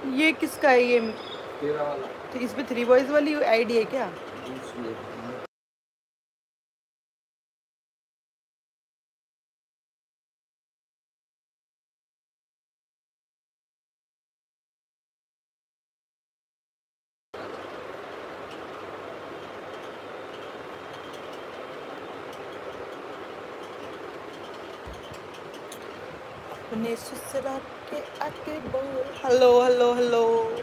ये किसका है ये? तेरा वाला। तो इस पे 3 बॉयज वाली आईडी है क्या? अपने ससुराल के आके बोल। Hello hello hello.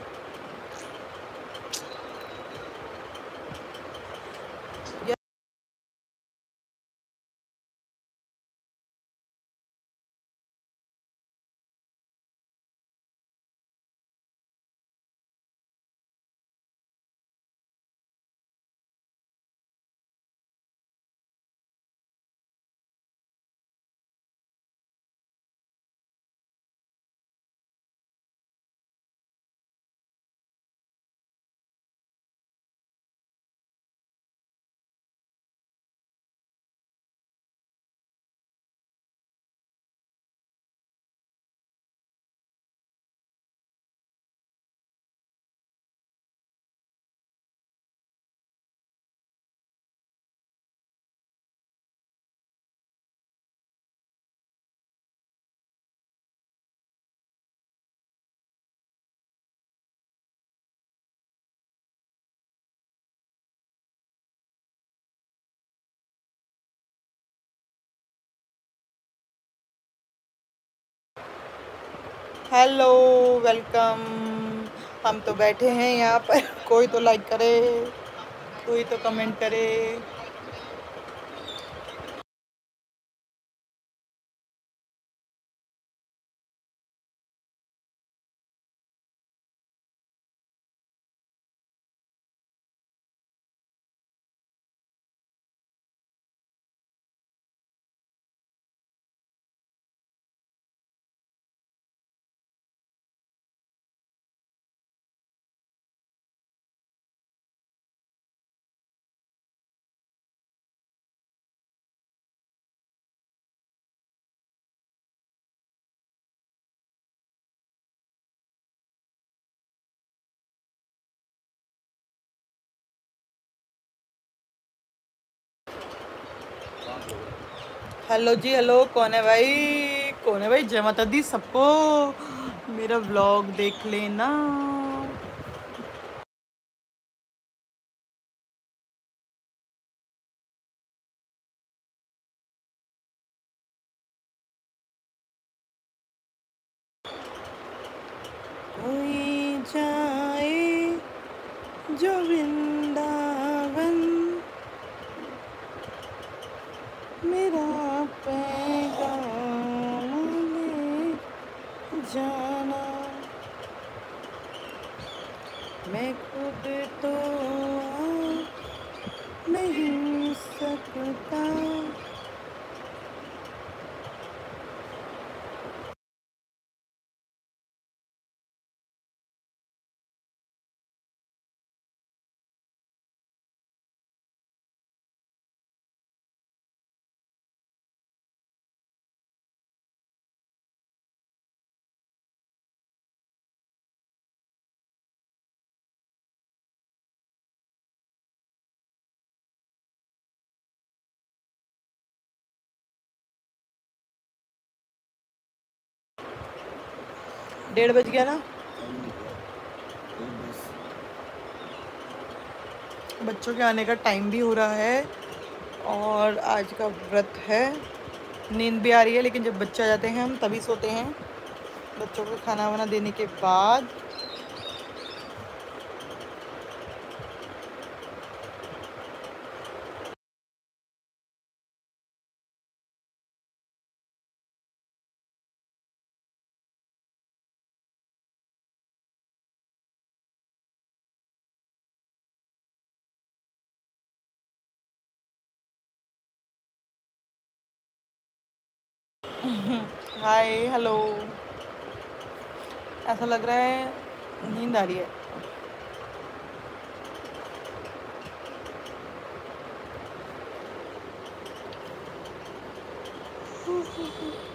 Hello welcome. हम तो बैठे हैं यहाँ पर। कोई तो लाइक करे, कोई तो कमेंट करे। हेलो जी हेलो। कौन है भाई? कौन है भाई? जय माता दी सबको। मेरा व्लॉग देख लेना। कोई जाए जो वृंदावन, मेरा पैगाम ले जाना। मैं खुद तो आ नहीं सकता। डेढ़ बज गया ना। बच्चों के आने का टाइम भी हो रहा है और आज का व्रत है। नींद भी आ रही है, लेकिन जब बच्चे आ जाते हैं हम तभी सोते हैं, बच्चों को खाना वाना देने के बाद। Hi hello. ऐसा लग रहा है नींद आ रही है।